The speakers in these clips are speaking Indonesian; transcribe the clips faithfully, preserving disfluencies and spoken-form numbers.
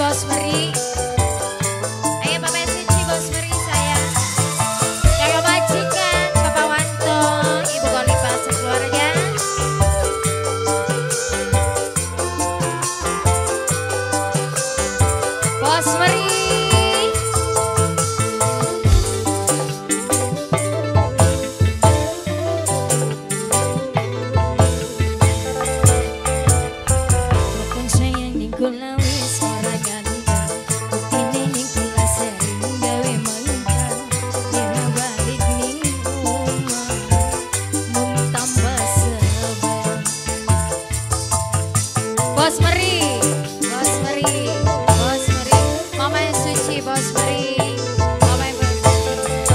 Bos Meri. Ayo Bapak Suci, Bos Meri sayang. Kakak majikan, Bapak Wanto, Ibu Kolipah sekeluarga. Bos Meri. Bos Meri, Bos Meri, Bos Meri, Mama yang suci, Bos Meri, Mama yang bersih.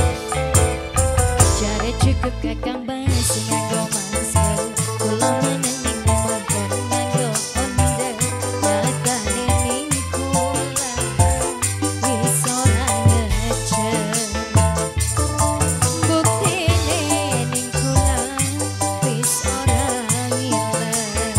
Cara cukup kakang basi nganggo masker, kula meneng mohon nganggo onde, nyatane ning kula wis ora ngecer. Buktine ning kula wis ora ngiler.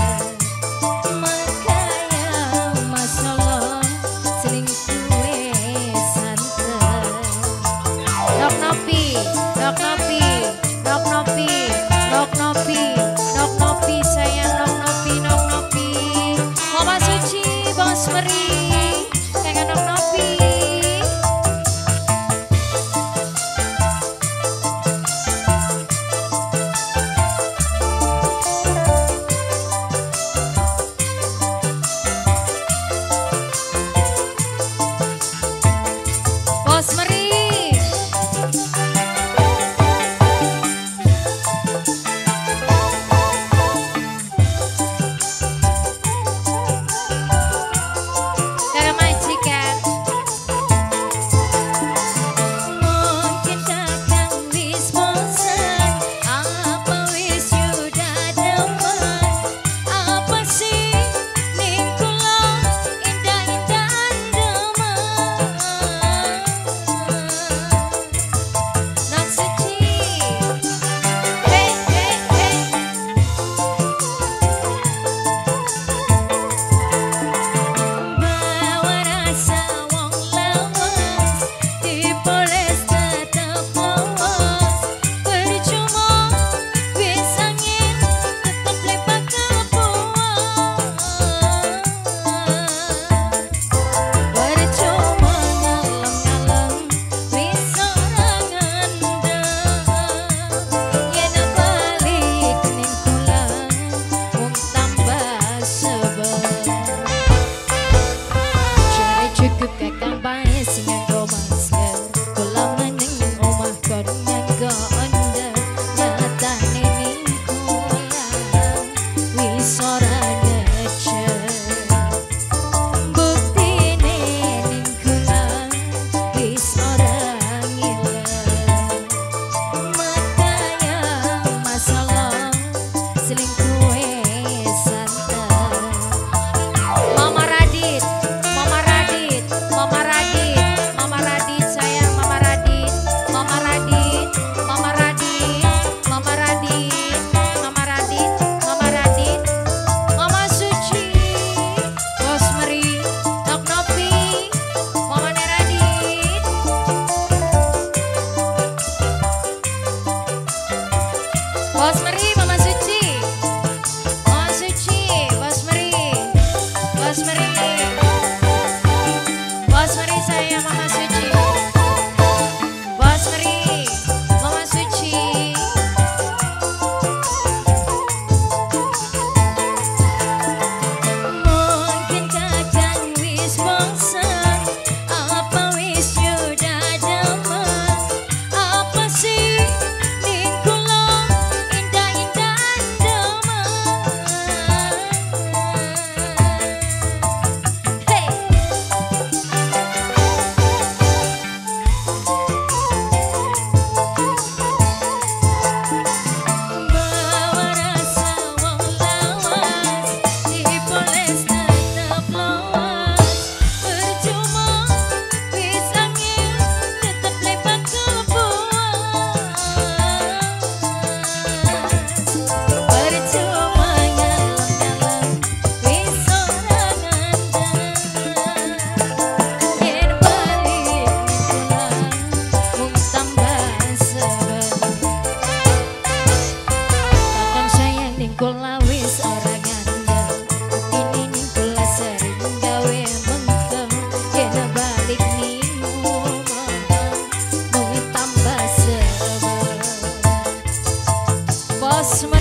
Nok nopi, nok nopi, nok nopi, nok nopi, nok nopi sayang, nok nopi, nok nopi. Mama Suci, Bos Meri, kakak nok nopi. Bos Meri. Bos Meri, Mama Suci, Mama Suci, Bos Meri, Bos Meri, Bos Meri sayang Mama Suci, Bos Meri, Mama Suci. Mungkin kadang wis bosan, apa wis sudah demen, apa sih ning kula indah-indah. kula wis ora ngandel ini ning kula sering gawe mengkem yen balik ning omah mung tambah sebel bos